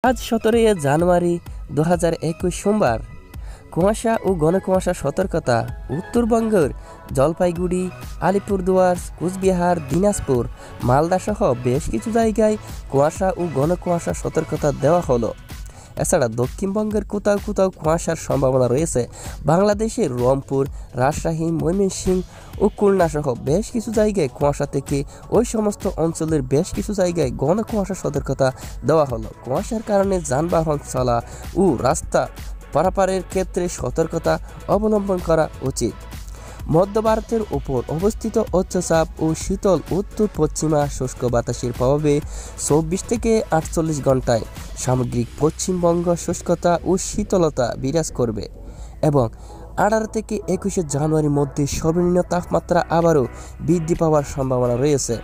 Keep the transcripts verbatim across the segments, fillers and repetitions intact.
আজ সতেরোই জানুয়ারি দু হাজার একুশ সোমবার। কুয়াশা ও ঘন কুয়াশা সতর্কতা। উত্তরবঙ্গের জলপাইগুড়ি, আলিপুরদুয়ার, কুচবিহার, দিনাজপুর, মালদা সহ বেশ কিছু জায়গায় কুয়াশা ও ঘন কুয়াশা সতর্কতা দেওয়া হলো। এছাড়া দক্ষিণবঙ্গের কোথাও কোথাও কুয়াশার সম্ভাবনা রয়েছে। বাংলাদেশের রংপুর, রাজশাহী, ময়মনসিংহ ও খুলনা সহ বেশ কিছু জায়গায় কুয়াশা থেকে ওই সমস্ত অঞ্চলের বেশ কিছু জায়গায় ঘন কুয়াশা সতর্কতা দেওয়া হলো। কুয়াশার কারণে যানবাহন চলা ও রাস্তা পারাপারের ক্ষেত্রে সতর্কতা অবলম্বন করা উচিত। মধ্য ভারতের উপর অবস্থিত উচ্চচাপ ও শীতল উত্তর পশ্চিমা শুষ্ক বাতাসের প্রভাবে চব্বিশ থেকে আটচল্লিশ ঘন্টায় সামগ্রিক পশ্চিমবঙ্গ শুষ্কতা ও শীতলতা বিরাজ করবে এবং আঠারো থেকে একুশে জানুয়ারির মধ্যে সর্বনিম্ন তাপমাত্রা আবারও বৃদ্ধি পাওয়ার সম্ভাবনা রয়েছে।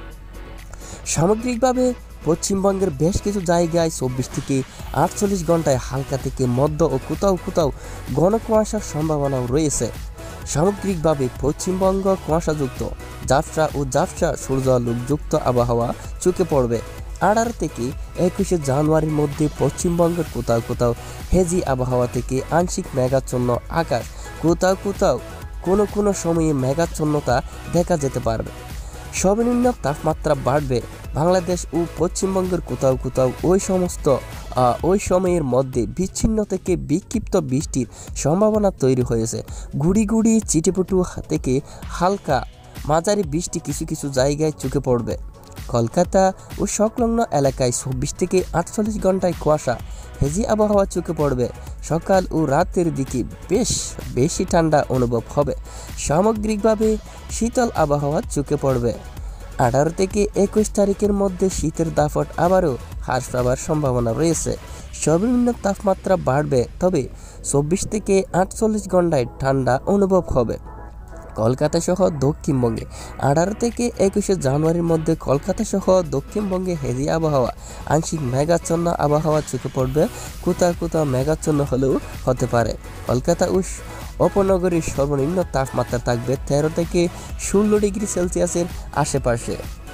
সামগ্রিকভাবে পশ্চিমবঙ্গের বেশ কিছু জায়গায় চব্বিশ থেকে আটচল্লিশ ঘন্টায় হালকা থেকে মধ্য ও কোথাও কোথাও ঘন কুয়াশার সম্ভাবনাও রয়েছে। সামগ্রিকভাবে পশ্চিমবঙ্গ কুয়াশাযুক্ত, ঝাপসা ও ঝাপসা সূর্যালোকযুক্ত আবহাওয়া চোখে পড়বে। আঠারো থেকে একুশে জানুয়ারির মধ্যে পশ্চিমবঙ্গের কোথাও কোথাও হেজি আবহাওয়া থেকে আংশিক মেঘাচ্ছন্ন আকাশ, কোথাও কোথাও কোনো কোনো সময়ে মেঘাচ্ছন্নতা দেখা যেতে পারবে। সর্বনিম্ন তাপমাত্রা বাড়বে। বাংলাদেশ ও পশ্চিমবঙ্গের কোথাও কোথাও ওই সমস্ত ওই সময়ের মধ্যে বিচ্ছিন্ন থেকে বিক্ষিপ্ত বৃষ্টির সম্ভাবনা তৈরি হয়েছে। গুড়ি গুড়ি চিটেপুটু থেকে হালকা মাঝারি বৃষ্টি কিছু কিছু জায়গায় চোখে পড়বে। কলকাতা ও সংলগ্ন এলাকায় চব্বিশ থেকে আটচল্লিশ ঘন্টায় কুয়াশা, হেজি আবহাওয়া চোখে পড়বে। সকাল ও রাতের দিকে বেশ বেশি ঠান্ডা অনুভব হবে। সামগ্রিকভাবে শীতল আবহাওয়া চোখে পড়বে। আঠারো থেকে একুশ তারিখের মধ্যে শীতের দাপট আবারও হ্রাস পাওয়ার সম্ভাবনা রয়েছে। সর্বনিম্ন তাপমাত্রা বাড়বে, তবে চব্বিশ থেকে আটচল্লিশ ঘন্টায় ঠান্ডা অনুভব হবে। কলকাতা সহ দক্ষিণবঙ্গে আঠারো থেকে একুশে জানুয়ারির মধ্যে কলকাতা সহ দক্ষিণবঙ্গে হেজি আবহাওয়া, আংশিক মেঘাচ্ছন্ন আবহাওয়া চোখে পড়বে। কোথাও কোথাও মেঘাচ্ছন্ন হলেও হতে পারে। কলকাতা ও উপনগরীর সর্বনিম্ন তাপমাত্রা থাকবে তেরো থেকে ষোলো ডিগ্রি সেলসিয়াসের আশেপাশে।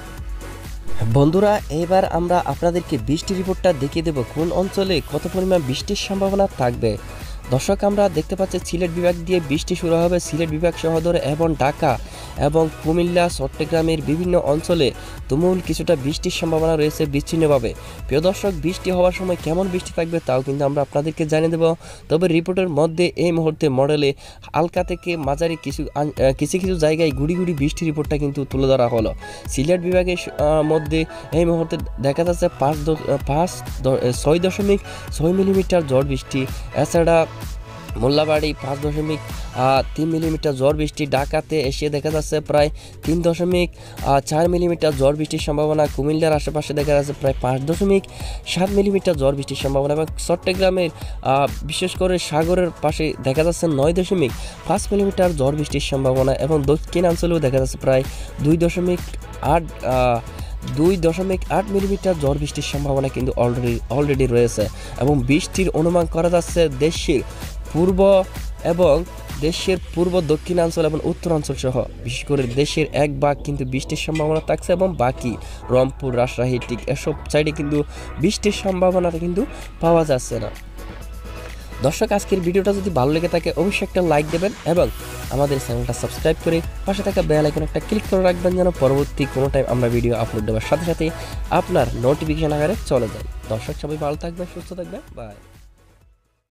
বন্ধুরা, এবার আমরা আপনাদেরকে বৃষ্টি রিপোর্টটা দেখিয়ে দেব কোন অঞ্চলে কত পরিমাণ বৃষ্টির সম্ভাবনা থাকবে। দর্শক, আমরা দেখতে পাচ্ছি সিলেট বিভাগ দিয়ে বৃষ্টি শুরু হবে। সিলেট বিভাগ সহ ধরে এবং ঢাকা এবং কুমিল্লা, চট্টগ্রামের বিভিন্ন অঞ্চলে তুমুল কিছুটা বৃষ্টির সম্ভাবনা রয়েছে বিচ্ছিন্নভাবে। প্রিয় দর্শক, বৃষ্টি হওয়ার সময় কেমন বৃষ্টি থাকবে তাও কিন্তু আমরা আপনাদেরকে জানিয়ে দেব। তবে রিপোর্টের মধ্যে এই মুহূর্তে মডেলে হালকা থেকে মাঝারি কিছু কিছু কিছু জায়গায় গুড়ি গুড়ি বৃষ্টি রিপোর্টটা কিন্তু তুলে ধরা হলো। সিলেট বিভাগের মধ্যে এই মুহূর্তে দেখা যাচ্ছে পাঁচ পাঁচ ছয় দশমিক ছয় মিলিমিটার ঝড় বৃষ্টি। এছাড়া মোল্লাবাড়ি পাঁচ দশমিক তিন মিলিমিটার ঝড় বৃষ্টি। ঢাকাতে এসে দেখা যাচ্ছে প্রায় তিন দশমিক চার মিলিমিটার ঝড় বৃষ্টির সম্ভাবনা। কুমিল্লার আশেপাশে দেখা যাচ্ছে প্রায় পাঁচ দশমিক সাত মিলিমিটার ঝড় বৃষ্টির সম্ভাবনা এবং চট্টগ্রামের বিশেষ করে সাগরের পাশে দেখা যাচ্ছে নয় দশমিক পাঁচ মিলিমিটার ঝড় বৃষ্টির সম্ভাবনা এবং দক্ষিণাঞ্চলেও দেখা যাচ্ছে প্রায় দুই দশমিক আট দুই দশমিক আট মিলিমিটার ঝড় বৃষ্টির সম্ভাবনা কিন্তু অলরেডি অলরেডি রয়েছে এবং বৃষ্টির অনুমান করা যাচ্ছে দেশের পূর্ব এবং দেশের পূর্ব দক্ষিণাঞ্চল এবং উত্তরাঞ্চল সহ বিশেষ করে দেশের এক ভাগ কিন্তু বৃষ্টির সম্ভাবনা থাকছে এবং বাকি রংপুর, রাজশাহী ঠিক এসব সাইডে কিন্তু বৃষ্টির সম্ভাবনাটা কিন্তু পাওয়া যাচ্ছে না। দর্শক, আজকের ভিডিওটা যদি ভালো লেগে থাকে অবশ্যই একটা লাইক দেবেন এবং আমাদের চ্যানেলটা সাবস্ক্রাইব করে পাশে থাকা বেল আইকন একটা ক্লিক করে রাখবেন যেন পরবর্তী কোনো টাইম আমরা ভিডিও আপলোড দেওয়ার সাথে সাথে আপনার নোটিফিকেশন আকারে চলে যায়। দর্শক, সবাই ভালো থাকবেন, সুস্থ থাকবেন, বাই।